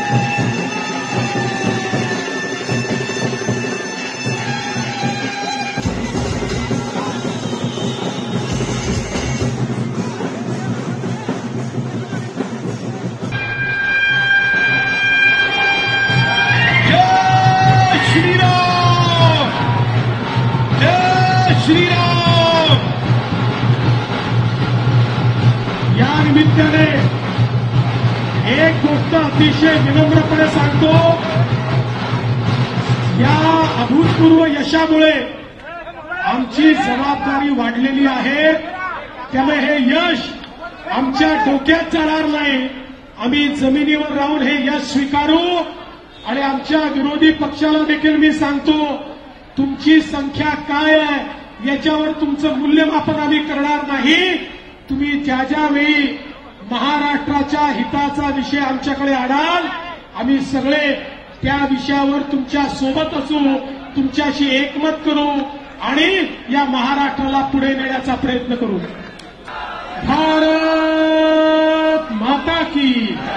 श्रीराम. या निमित्ताने एक गोष्ट अतिशय विनम्रपणे सांगतो, या अभूतपूर्व यशामुळे आमची जबाबदारी वाढलेली आहे. त्यामुळे हे यश आमच्या डोक्यात जाणार नाही. आम्ही जमिनीवर राहून हे यश स्वीकारू. आणि आमच्या विरोधी पक्षाला देखील मी सांगतो, तुमची संख्या काय आहे याच्यावर तुमचं मूल्यमापन आम्ही करणार नाही. तुम्ही ज्या ज्या वेळी महाराष्ट्राच्या हिताचा विषय आमच्याकडे आणाल, आम्ही सगळे त्या विषयावर तुमच्या सोबत असू, तुमच्याशी एकमत करू आणि या महाराष्ट्राला पुढे नेण्याचा प्रयत्न करू. भारत माता की,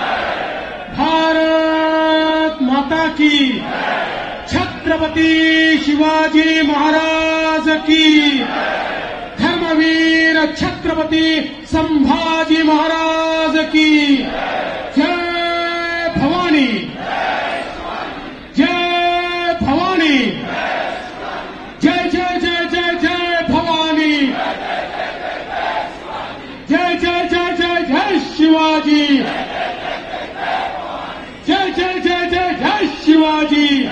भारत माता की, छत्रपती शिवाजी महाराज की, धर्मवीर छत्रपती संभाजी महाराज की. जय भवानी, जय भवानी, जय जय जय जय जय भवानी, जय जय जय जय जय शिवाजी, जय जय जय जय जय शिवाजी.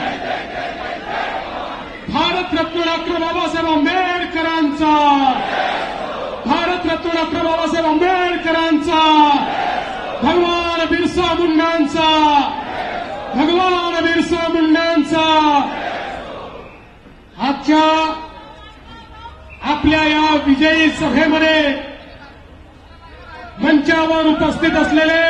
भारतरत्न डॉक्टर बाबासाहेब आंबेडकरांचा, भारतरत्न डॉक्टर बाबासाहेब आंबेडकरांचा, भगवान बिरसा मुंडांचा, भगवान बिरसा मुंडांचा. आजच्या आपल्या या विजयी सभेमध्ये मंचावर उपस्थित असलेले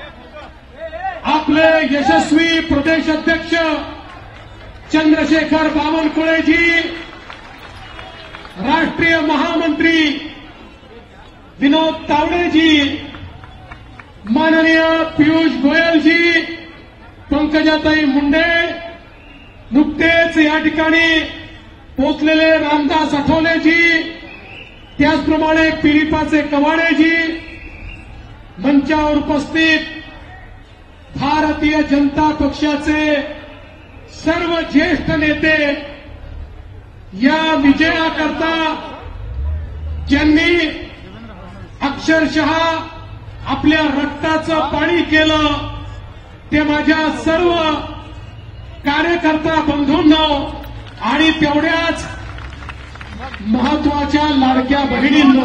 आपले यशस्वी प्रदेश अध्यक्ष चंद्रशेखर बावनकुळेजी, राष्ट्रीय महामंत्री विनोद तावडेजी, माननीय पीयूष गोयलजी, पंकजाताई मुंडे, नुकतेच या ठिकाणी पोहोचलेले रामदास आठवलेजी, त्याचप्रमाणे पिलिपाचे कवाडेजी, मंचावर उपस्थित भारतीय जनता पक्षाचे सर्व ज्येष्ठ नेते, या विजयाकरता ज्यांनी अक्षरशः आपल्या रक्ताचं पाणी केलं, ते माझ्या सर्व कार्यकर्ता बंधूंनो आणि तेवढ्याच महत्वाच्या लाडक्या बहिणींनो,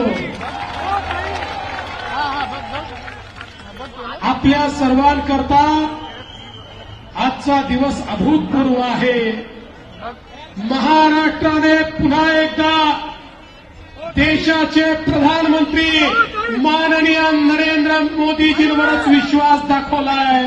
आपल्या सर्वांकरता आजचा दिवस अभूतपूर्व आहे. महाराष्ट्राने पुन्हा एकदा देशाचे प्रधानमंत्री माननीय नरेंद्र मोदीजींवरच विश्वास दाखवलाय.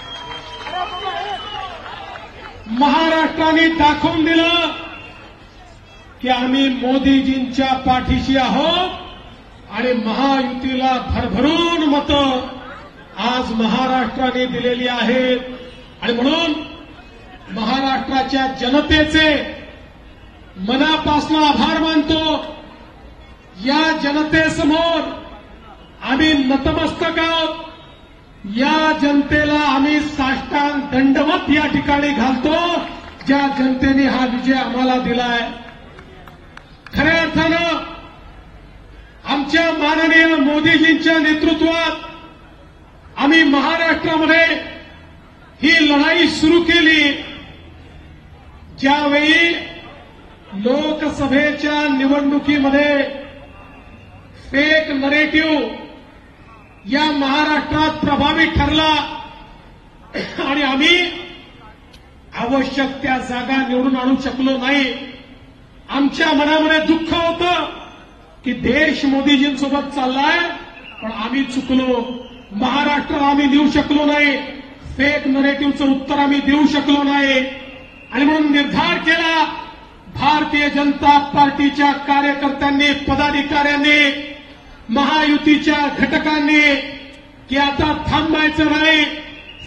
महाराष्ट्राने दाखवून दिलं की आम्ही मोदीजींच्या पाठीशी आहोत आणि महायुतीला भरभरून मतं आज महाराष्ट्राने दिलेली आहेत. आणि म्हणून महाराष्ट्राच्या जनतेचे मनापासून आभार मानतो. या जनतेसमोर आम्ही नतमस्तक आहोत. या जनतेला आम्ही साष्टांग दंडवत या ठिकाणी घालतो, ज्या जनतेने हा विजय आम्हाला दिलाय. खऱ्या अर्थानं आमच्या माननीय मोदीजींच्या नेतृत्वात आम्ही महाराष्ट्रामध्ये ही लढाई सुरू केली. ज्यावेळी लोकसभेच्या निवडणुकीमध्ये फेक नरेटिव्ह या महाराष्ट्रात प्रभावी ठरला आणि आम्ही आवश्यक त्या जागा निवडून आणू शकलो नाही. आमच्या मनामध्ये दुःख होतं की देश मोदीजींसोबत चाललाय, पण आम्ही चुकलो. महाराष्ट्राला आम्ही देऊ शकलो नाही. फेक नरेटिव्हचं उत्तर आम्ही देऊ शकलो नाही. आणि म्हणून निर्धार केला भारतीय जनता पार्टीच्या कार्यकर्त्यांनी, पदाधिकाऱ्यांनी, महायुतीच्या घटकांनी की आता थांबायचं नाही.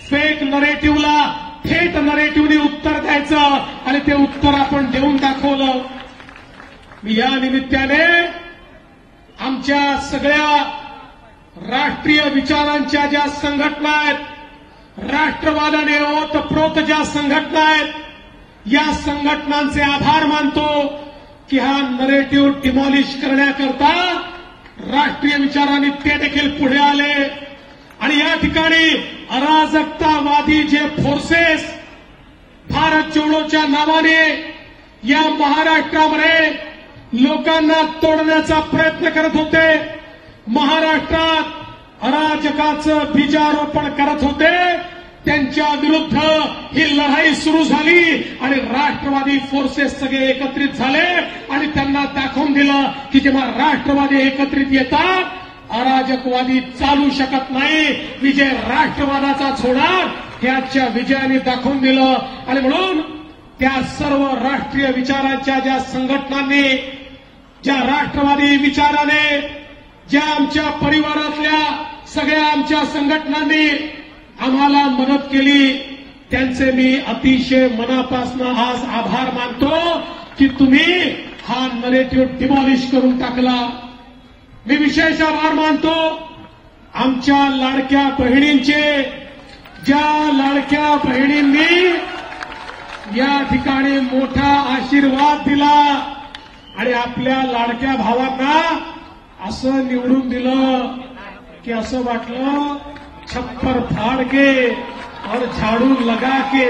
फेक नरेटिव्हला थेट नरेटिव्हने उत्तर द्यायचं आणि ते उत्तर आपण देऊन दाखवलं. मी या निमित्ताने आमच्या सगळ्या राष्ट्रीय विचारांच्या ज्या संघटना आहेत, राष्ट्रवादाने ओतप्रोत ज्या संघटना आहेत, या संघटनांचे आभार मानतो की हा नरेटिव्ह डिमॉलिश करण्याकरता राष्ट्रीय विचारांनी ते देखील पुढे आले आणि या ठिकाणी अराजकतावादी जे फोर्सेस भारत जोडोच्या नावाने या महाराष्ट्रामध्ये लोकांना तोडण्याचा प्रयत्न करत होते, महाराष्ट्रात अराजकाचं बीजारोपण करत होते, त्यांच्या विरुद्ध ही लढाई सुरू झाली आणि राष्ट्रवादी फोर्सेस सगळे एकत्रित झाले आणि त्यांना दाखवून दिलं की जेव्हा राष्ट्रवादी एकत्रित येतात अराजकवादी चालू शकत नाही, विजय राष्ट्रवादाचाच होणार हे आजच्या विजयाने दाखवून दिलं. आणि म्हणून त्या सर्व राष्ट्रीय विचारांच्या ज्या संघटनांनी, ज्या राष्ट्रवादी विचाराने, ज्या आमच्या परिवारातल्या सगळ्या आमच्या संघटनांनी आम्हाला मदत केली, त्यांचे मी अतिशय मनापासून आज आभार मानतो की तुम्ही हा नरेटिव्ह डिमॉलिश करून टाकला. मी विशेष आभार मानतो आमच्या लाडक्या बहिणींचे, ज्या लाडक्या बहिणींनी या ठिकाणी मोठा आशीर्वाद दिला आणि आपल्या लाडक्या भावांना असं निवडून दिलं की असं वाटलं छप्पर फाड़ के और झाडू लगा के.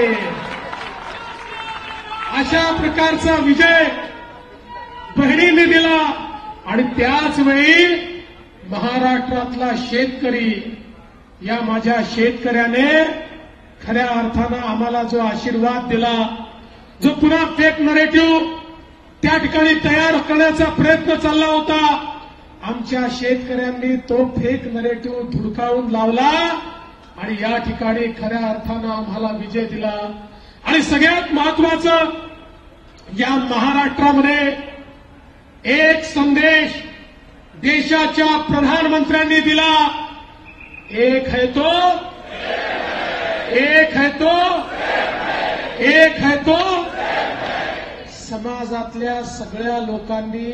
अशा प्रकारचा विजय बहिणींनी दिला आणि त्याच वेळी महाराष्ट्रातला शेतकरी, या माझ्या शेतकऱ्याने खऱ्या अर्थानं आम्हाला जो आशीर्वाद दिला, जो पुन्हा फेक नरेटिव्ह त्या ठिकाणी तयार करण्याचा प्रयत्न चालला होता, आमच्या शेतकऱ्यांनी तो फेक नरेटिव्ह धुडकावून लावला आणि या ठिकाणी खऱ्या अर्थानं आम्हाला विजय दिला. आणि सगळ्यात महत्वाचं, या महाराष्ट्रामध्ये एक संदेश देशाच्या प्रधानमंत्र्यांनी दिला, एक है तो समाजातल्या सगळ्या लोकांनी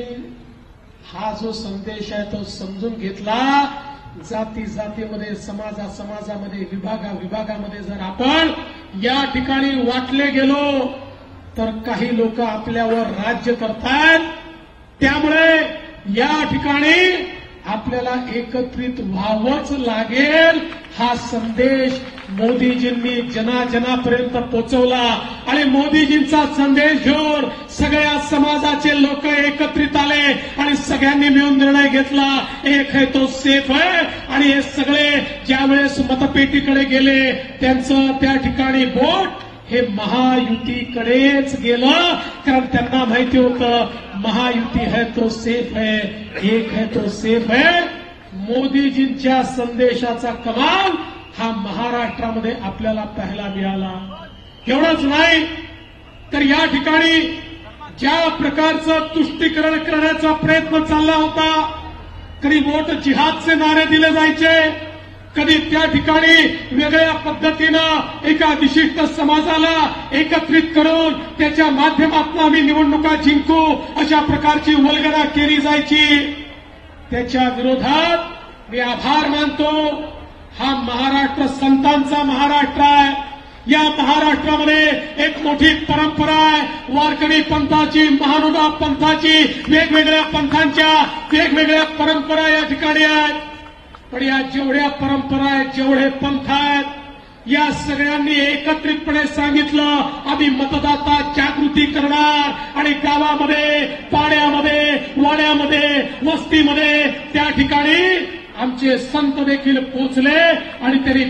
हा जो संदेश आहे तो समजून घेतला. जाती जातीमध्ये, समाजामध्ये, विभागामध्ये जर आपण या ठिकाणी वाटले गेलो तर काही लोक आपल्यावर राज्य करतात. त्यामुळे या ठिकाणी आपल्याला एकत्रित व्हावंच लागेल. हा संदेश मोदीजींनी जनाजनापर्यंत पोहोचवला आणि मोदीजींचा संदेश घेऊन सगळ्या समाजाचे लोक एकत्रित आले आणि सगळ्यांनी मिळून निर्णय घेतला, एक है तो सेफ है. आणि हे सगळे ज्यावेळेस मतपेटीकडे गेले त्यांचं त्या ठिकाणी बोट हे महायुतीकडेच गेलं, कारण त्यांना माहिती होतं महायुती है तो सेफ है, एक है तो सेफ है. मोदीजींच्या संदेशाचा कमाल हा महाराष्ट्रामध्ये आपल्याला पाहायला मिळाला. एवढंच नाही तर या ठिकाणी ज्या प्रकारचं तुष्टीकरण करण्याचा प्रयत्न चालला होता, कधी वोट जिहादचे नारे दिले जायचे, कधी त्या ठिकाणी वेगळ्या पद्धतीनं एका विशिष्ट समाजाला एकत्रित करून त्याच्या माध्यमातून आम्ही निवडणुका जिंकू अशा प्रकारची वल्गना केली जायची. त्याच्या विरोधात मी आभार मानतो. हा महाराष्ट्र संतांचा महाराष्ट्र आहे. या महाराष्ट्रामध्ये एक मोठी परंपरा आहे, वारकरी पंथाची, महानुभाव पंथाची, वेगवेगळ्या पंथांच्या वेगवेगळ्या परंपरा या ठिकाणी आहेत. पण या जेवढ्या परंपरा आहेत, जेवढे पंथ आहेत, या सगळ्यांनी एकत्रितपणे सांगितलं आम्ही मतदाता जागृती करणार आणि गावामध्ये, पाड्यामध्ये, वाड्यामध्ये, वस्तीमध्ये त्या ठिकाणी आमचे संत देखील पोहोचले आणि त्यांनी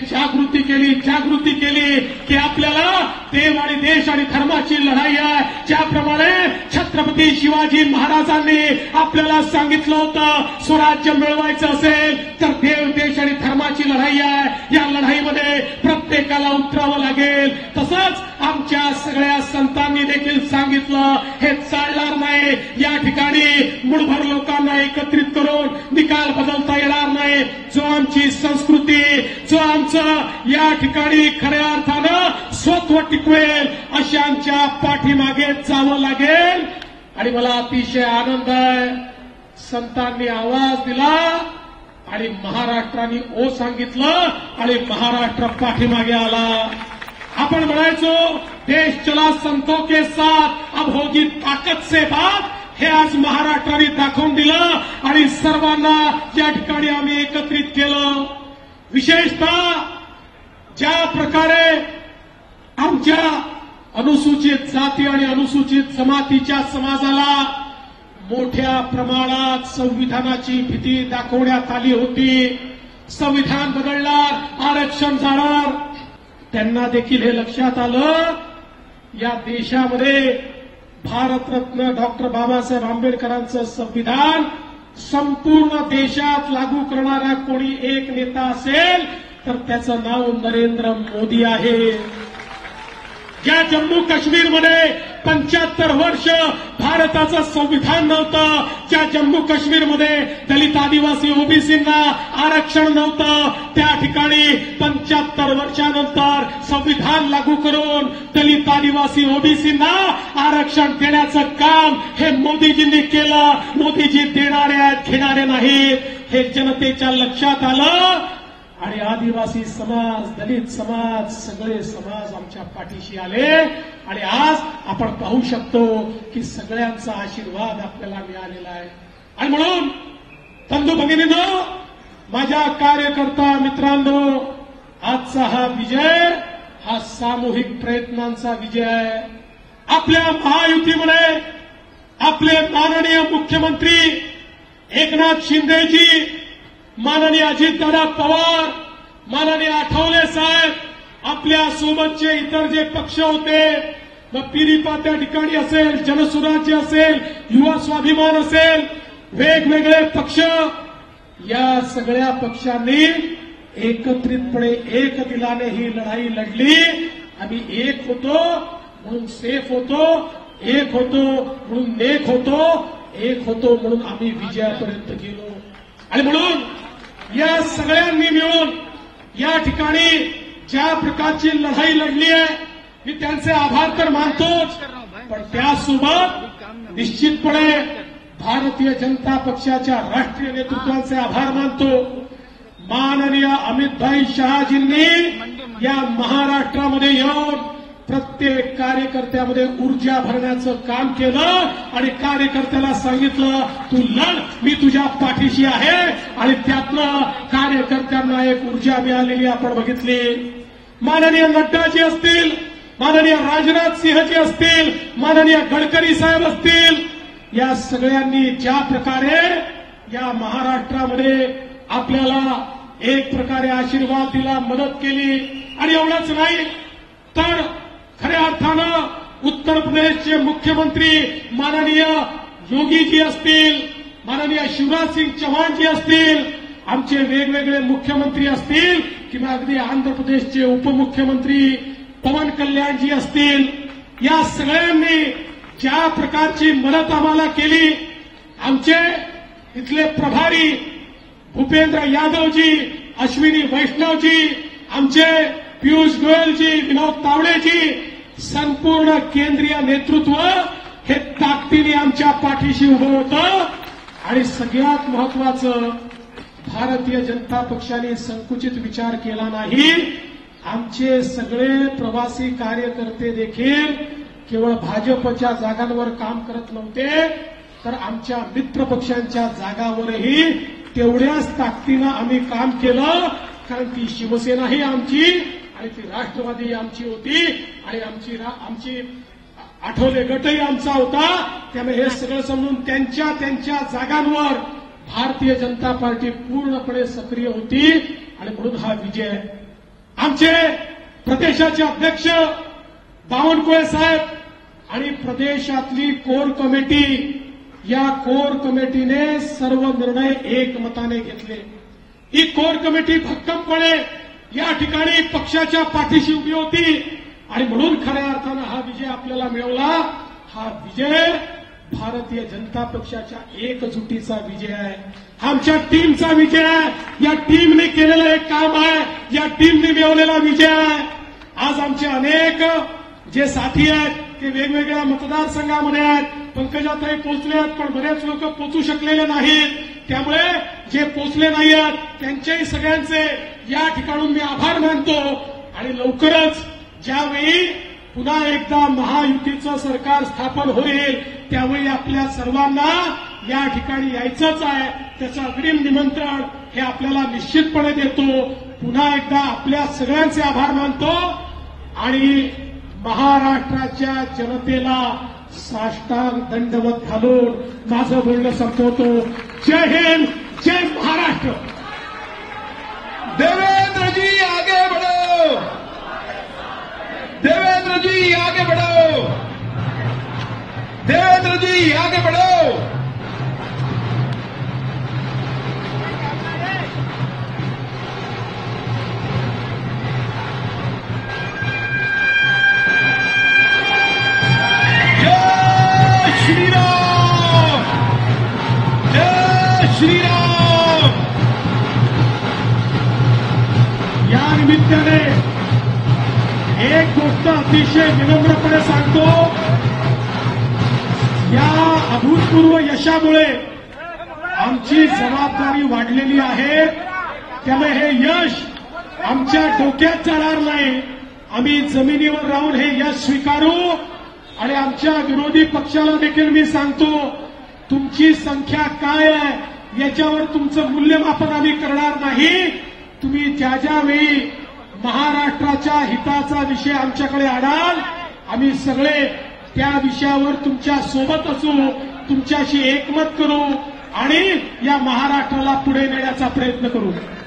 जागृती केली की आपल्याला देव आणि देश आणि धर्माची लढाई आहे. ज्याप्रमाणे छत्रपती शिवाजी महाराजांनी आपल्याला सांगितलं होतं स्वराज्य मिळवायचं असेल तर देव, देश आणि धर्माची लढाई आहे, या लढाईमध्ये प्रत्येकाला उतरावं लागेल. तसंच आमच्या सगळ्या संतांनी देखील सांगितलं हे चालणार नाही. या ठिकाणी मुठभर लोकांना एकत्रित करून निकाल बदलता येणार नाही. जो आमची संस्कृती, जो आमचा आमचं या ठिकाणी खऱ्या अर्थानं स्वत्व टिकवेल अशांच्या पाठीमागे जावं लागेल. आणि मला अतिशय आनंद आहे, संतांनी आवाज दिला आणि महाराष्ट्राने ओ सांगितलं आणि महाराष्ट्र पाठीमागे आला. आपण म्हणायचो देश चला संतों के साथ, अब होगी ताकत से बात. हे आज महाराष्ट्राने दाखवून दिलं आणि सर्वांना या ठिकाणी आम्ही एकत्रित केलं. विशेषतः ज्या प्रकारे आमच्या अनुसूचित जाती आणि अनुसूचित जमातीच्या समाजाला मोठ्या प्रमाणात संविधानाची भीती दाखवण्यात आली होती, संविधान बदलणार, आरक्षण जाणार, त्यांना देखील हे लक्षात आलं या देशामध्ये भारतरत्न डॉक्टर बाबासाहेब आंबेडकरांचं संविधान संपूर्ण देशात लागू करणारा कोणी एक नेता असेल तर त्याचं नाव नरेंद्र मोदी आहे. ज्या जम्मू काश्मीरमध्ये 75 वर्ष भारताचं संविधान नव्हतं, ज्या जम्मू काश्मीरमध्ये दलित आदिवासी ओबीसींना आरक्षण नव्हतं, त्या ठिकाणी 75 वर्षानंतर संविधान लागू करून दलित आदिवासी ओबीसींना आरक्षण देण्याचं काम हे मोदीजींनी केलं. मोदीजी देणारे आहेत, घेणारे नाहीत हे जनतेच्या लक्षात आलं आणि आदिवासी समाज, दलित समाज, सगळे समाज आमच्या पाठीशी आले आणि आज आपण पाहू शकतो की सगळ्यांचा आशीर्वाद आपल्याला मिळालेला आहे. आणि म्हणून बंधू भगिनींनो, माझ्या कार्यकर्ता मित्रांनो, आजचा हा विजय हा सामूहिक प्रयत्नांचा विजय आहे. आपल्या महायुतीमध्ये आपले माननीय मुख्यमंत्री एकनाथ शिंदेजी, माननीय अजितदादा पवार, माननीय आठवले साहेब, आपल्या सोबतचे इतर जे पक्ष होते, मग पिरिपा त्या ठिकाणी असेल, जनसुराज्य असेल, युवा स्वाभिमान असेल, वेगवेगळे पक्ष, या सगळ्या पक्षांनी एकत्रितपणे एक दिलाने ही लढाई लढली. आम्ही एक होतो म्हणून सेफ होतो, एक होतो म्हणून नेक होतो, एक होतो म्हणून आम्ही विजयापर्यंत गेलो. आणि म्हणून या सगळ्यांनी मिळून या ठिकाणी ज्या प्रकारची लढाई लढली आहे, मी त्यांचे आभार तर मानतोच, पण त्यासोबत निश्चितपणे भारतीय जनता पक्षाच्या राष्ट्रीय नेतृत्वाचे आभार मानतो. माननीय अमितभाई शहाजींनी या महाराष्ट्रामध्ये येऊन प्रत्येक कार्यकर्त्यामध्ये ऊर्जा भरण्याचं काम केलं आणि कार्यकर्त्याला सांगितलं तू लढ, मी तुझ्या पाठीशी आहे. आणि त्यातनं कार्यकर्त्यांना एक ऊर्जा मिळालेली आपण बघितली. माननीय नड्डाजी असतील, माननीय राजनाथ सिंहजी असतील, माननीय गडकरी साहेब असतील, या सगळ्यांनी ज्या प्रकारे या महाराष्ट्रामध्ये आपल्याला एक प्रकारे आशीर्वाद दिला, मदत केली. आणि एवढंच नाही तर खऱ्या अर्थानं उत्तर प्रदेशचे मुख्यमंत्री माननीय योगीजी असतील, माननीय शिवराज सिंग चौहानजी असतील, आमचे वेगवेगळे मुख्यमंत्री असतील किंवा अगदी आंध्र प्रदेशचे उपमुख्यमंत्री पवन कल्याणजी असतील, या सगळ्यांनी ज्या प्रकारची मदत आम्हाला केली, आमचे इथले प्रभारी भूपेंद्र यादवजी, अश्विनी वैष्णवजी, आमचे पियुष गोयलजी, विनोद तावडेजी, संपूर्ण केंद्रीय नेतृत्व हे ताकदीने आमच्या पाठीशी उभं होतं. आणि सगळ्यात महत्वाचं, भारतीय जनता पक्षाने संकुचित विचार केला नाही. आमचे सगळे प्रवासी कार्यकर्ते देखील केवळ भाजपच्या जागांवर काम करत नव्हते, तर आमच्या मित्र पक्षांच्या जागांवरही तेवढ्याच ताकदीनं आम्ही काम केलं. कारण ती शिवसेना ही आमची आणि ती राष्ट्रवादी आमची होती आणि आमची आठवले गटही आमचा होता. त्यामुळे हे सगळं समजून त्यांच्या जागांवर भारतीय जनता पार्टी पूर्णपणे सक्रिय होती आणि म्हणून हा विजय. आमचे प्रदेशाचे अध्यक्ष बावनकुळे साहेब आणि प्रदेशातली कोर कमिटी, या कोर कमिटीने सर्व निर्णय एकमताने घेतले. ही कोर कमिटी भक्कमपणे या ठिकाणी पक्षाच्या पाठीशी उभी होती आणि म्हणून खऱ्या अर्थानं हा विजय आपल्याला मिळवला. हा विजय भारतीय जनता पक्षाच्या एकजुटीचा विजय आहे, आमच्या टीमचा विजय आहे, या टीमने केलेलं एक काम आहे, या टीमने मिळवलेला विजय आहे. आज आमचे अनेक जे साथी आहेत ते वेगवेगळ्या मतदारसंघामध्ये आहेत. पंकजाताई पोहोचले आहेत, पण बरेच लोक पोहोचू शकलेले नाहीत. त्यामुळे जे पोहोचले नाही आहेत त्यांच्याही सगळ्यांचे या ठिकाणून मी आभार मानतो. आणि लवकरच ज्यावेळी पुन्हा एकदा महायुतीचं सरकार स्थापन होईल त्यावेळी आपल्या सर्वांना या ठिकाणी यायचंच आहे. त्याचं अग्रिम निमंत्रण हे आपल्याला निश्चितपणे देतो. पुन्हा एकदा आपल्या सगळ्यांचे आभार मानतो आणि महाराष्ट्राच्या जनतेला साष्टांग दंडवत घालून माझं बोलणं संपवतो. जय हिंद, जय महाराष्ट्र. देवेंद्र जी आगे बढ़ो, देवेंद्र जी आगे बढ़ो, देवेंद्र जी आगे बढ़ो. जय श्री राम, जय श्री राम. या निमित्ताने एक गोष्ट अतिशय विनम्रपणे सांगतो. या अभूतपूर्व यशामुळे आमची जबाबदारी वाढलेली आहे. त्यामुळे हे यश आमच्या डोक्यात जाणार नाही. आम्ही जमिनीवर राहून हे यश स्वीकारू. आणि आमच्या विरोधी पक्षाला देखील मी सांगतो, तुमची संख्या काय आहे याच्यावर तुमचं मूल्यमापन आम्ही करणार नाही. तुम्ही ज्या ज्या वेळी महाराष्ट्राच्या हिताचा विषय आमच्याकडे आणाल आम्ही सगळे त्या विषयावर तुमच्या सोबत असू, तुमच्याशी एकमत करू आणि या महाराष्ट्राला पुढे नेण्याचा प्रयत्न करू.